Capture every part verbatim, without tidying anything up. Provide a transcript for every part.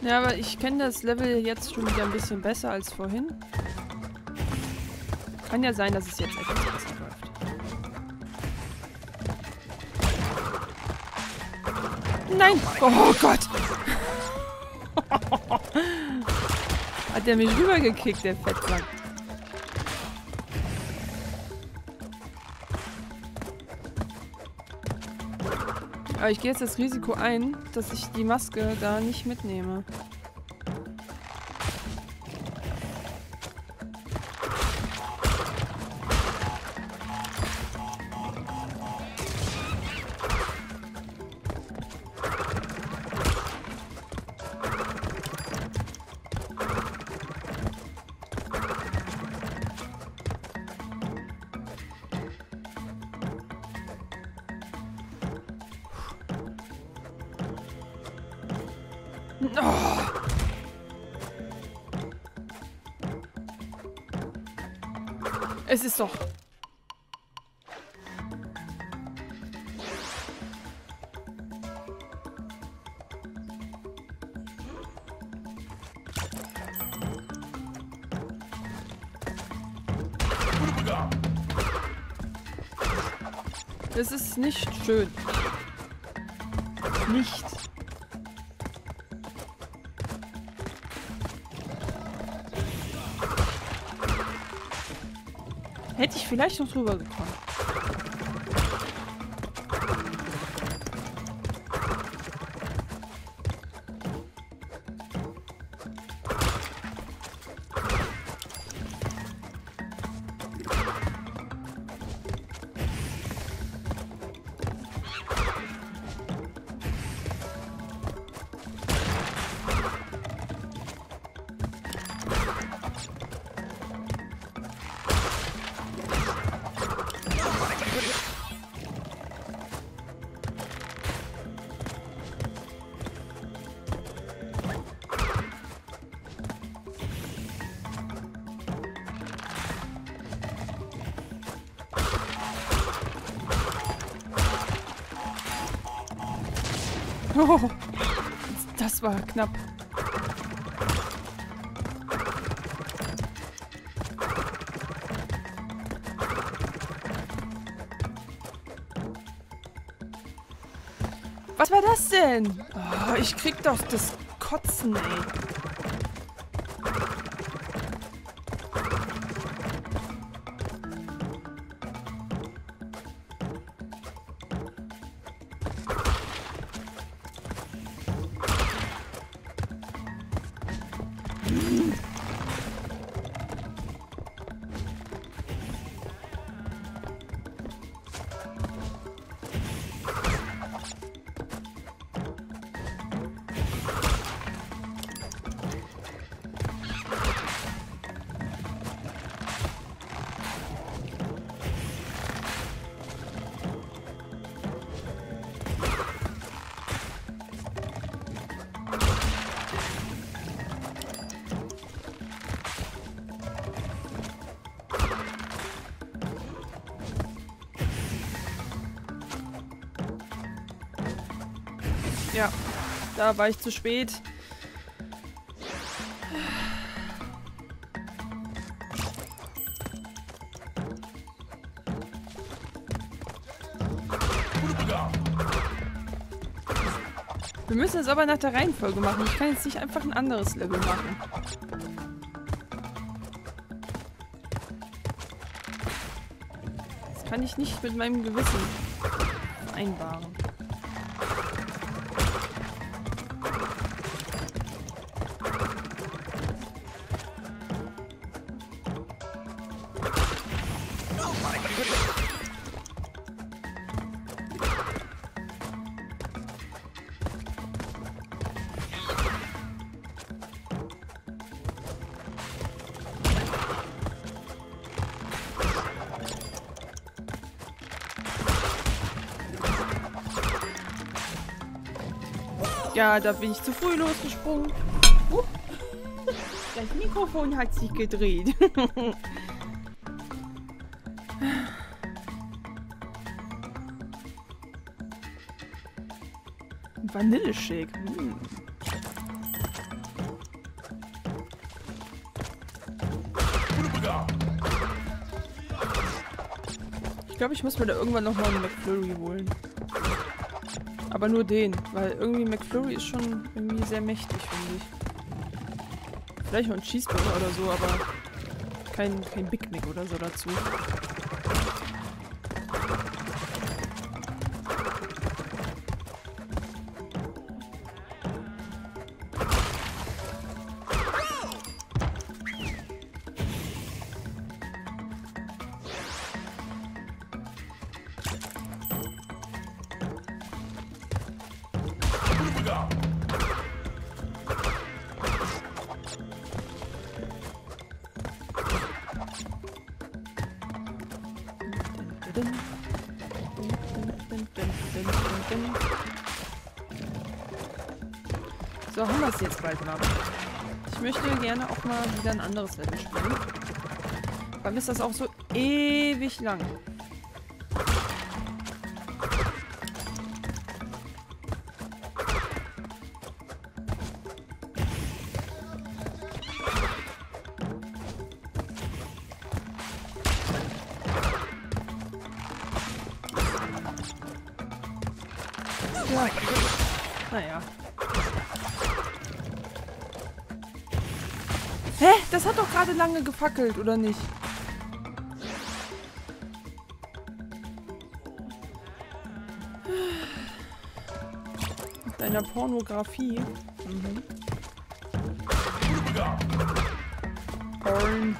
Ja, aber ich kenne das Level jetzt schon wieder ein bisschen besser als vorhin. Kann ja sein, dass es jetzt etwas besser läuft. Nein! Oh Gott! Hat der mich rübergekickt, der Fettsack. Aber ich gehe jetzt das Risiko ein, dass ich die Maske da nicht mitnehme. Oh. Es ist doch... Es ist nicht schön. Nicht. Hätte ich vielleicht noch drüber gekommen. Oh, das war knapp. Was war das denn? Oh, ich krieg doch das Kotzen, ey. Ja, da war ich zu spät. Wir müssen es aber nach der Reihenfolge machen. Ich kann jetzt nicht einfach ein anderes Level machen. Das kann ich nicht mit meinem Gewissen vereinbaren. Ja, da bin ich zu früh losgesprungen. Uh. Das Mikrofon hat sich gedreht. Vanilleshake. Hm. Ich glaube, ich muss mir da irgendwann nochmal einen McFlurry holen. Aber nur den, weil irgendwie McFlurry ist schon irgendwie sehr mächtig, finde ich. Vielleicht noch ein Cheeseburger oder so, aber kein, kein Big Mac oder so dazu. So, haben wir es jetzt bald mal. Ich möchte gerne auch mal wieder ein anderes Level spielen. Weil mir ist das auch so ewig lang. Ja. Naja. Hä? Das hat doch gerade lange gefackelt, oder nicht? Mit deiner Pornografie. Mhm. Porn.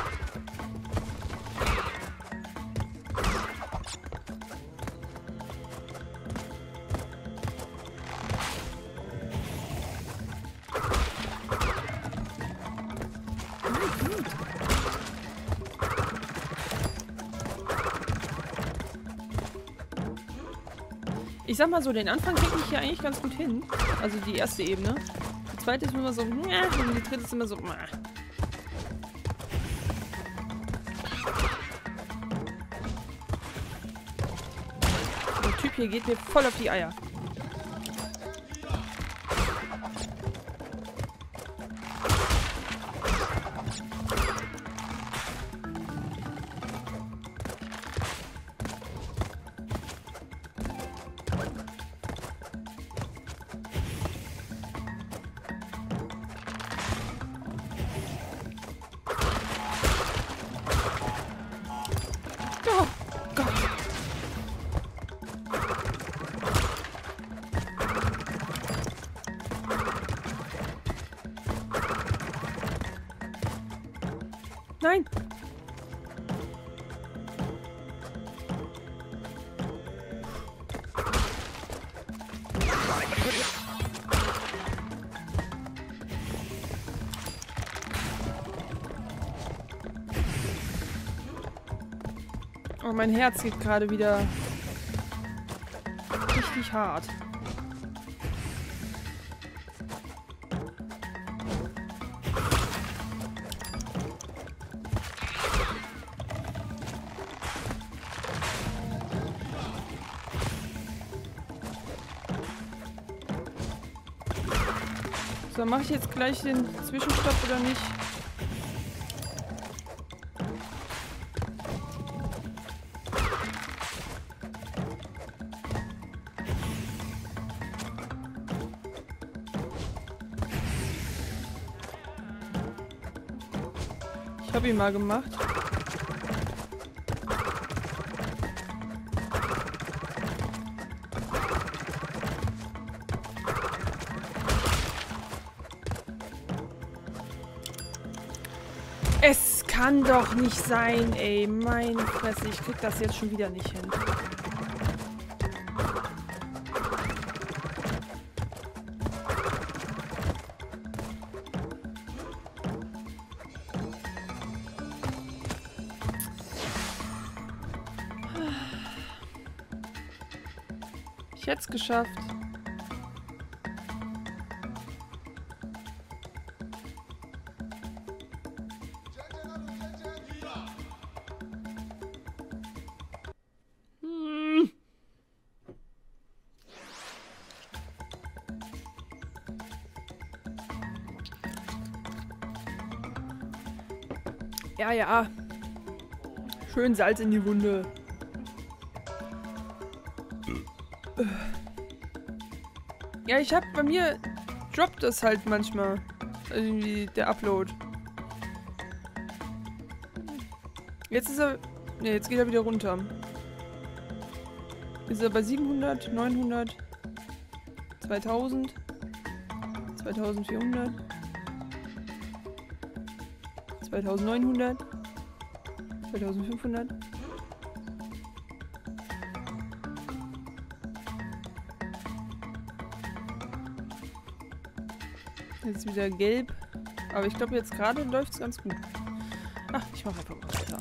Ich sag mal so, den Anfang kriege ich hier eigentlich ganz gut hin. Also die erste Ebene. Die zweite ist immer so, und die dritte ist immer so, der Typ hier geht mir voll auf die Eier. Oh Gott. Nein. Oh, mein Herz geht gerade wieder richtig hart. So, mache ich jetzt gleich den Zwischenstopp oder nicht? Ich habe ihn mal gemacht. Es kann doch nicht sein, ey. Meine Fresse, ich krieg das jetzt schon wieder nicht hin. Ich hätte es geschafft. Hm. Ja, ja. Schön Salz in die Wunde. Ja, ich hab bei mir droppt das halt manchmal. Irgendwie der Upload. Jetzt ist er. Ne, jetzt geht er wieder runter. Ist er bei siebenhundert, neunhundert, zweitausend, zweitausendvierhundert, zweitausendneunhundert, zweitausendfünfhundert. Jetzt wieder gelb. Aber ich glaube, jetzt gerade läuft es ganz gut. Ach, ich mache einfach mal weiter.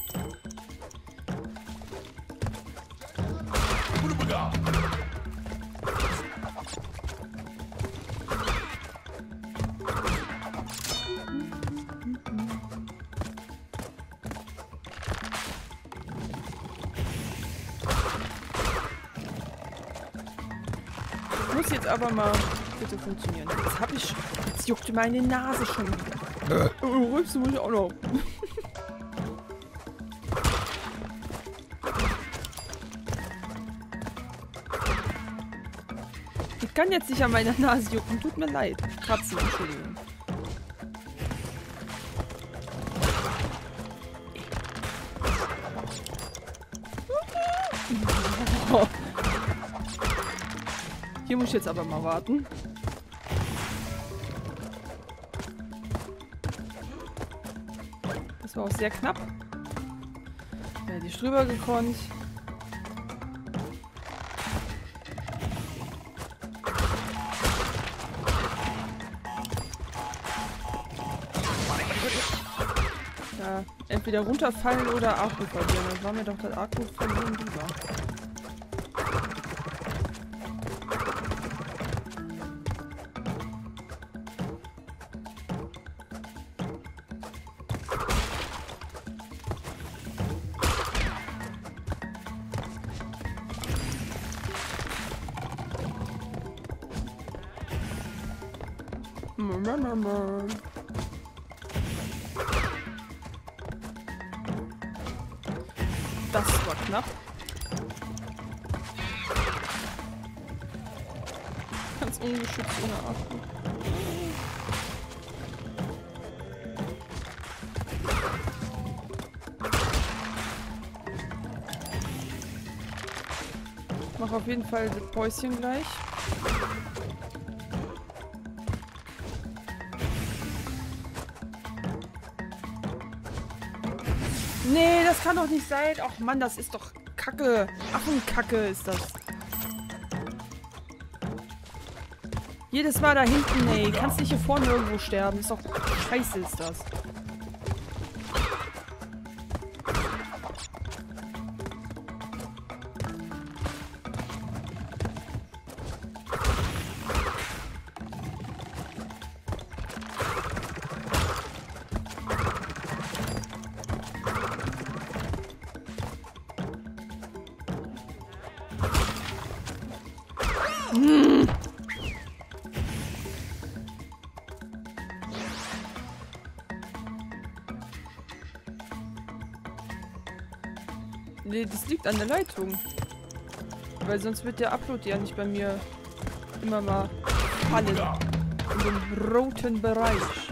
Das muss jetzt aber mal bitte funktionieren. Jetzt habe ich... Jetzt juckte meine Nase schon wieder. Oh, rülpsen muss ich auch noch. Ich kann jetzt nicht an meiner Nase jucken. Tut mir leid. Kratzen, Entschuldigung. Oh. Hier muss ich jetzt aber mal warten. Das war auch sehr knapp. Da hätte ich drüber gekonnt. Ja, entweder runterfallen oder Akku verlieren. Das war mir doch das Akku verlieren lieber. Das war knapp. Ganz ungeschützt ohne Akku. Ich mache auf jeden Fall das Päuschen gleich. Nee, das kann doch nicht sein. Ach Mann, das ist doch Kacke. Affenkacke ist das. Jedes Mal da hinten, ey. Kannst nicht hier vorne irgendwo sterben. Ist doch scheiße, ist das. Hm. Nee, das liegt an der Leitung. Weil sonst wird der Upload ja nicht bei mir immer mal fallen. In dem roten Bereich.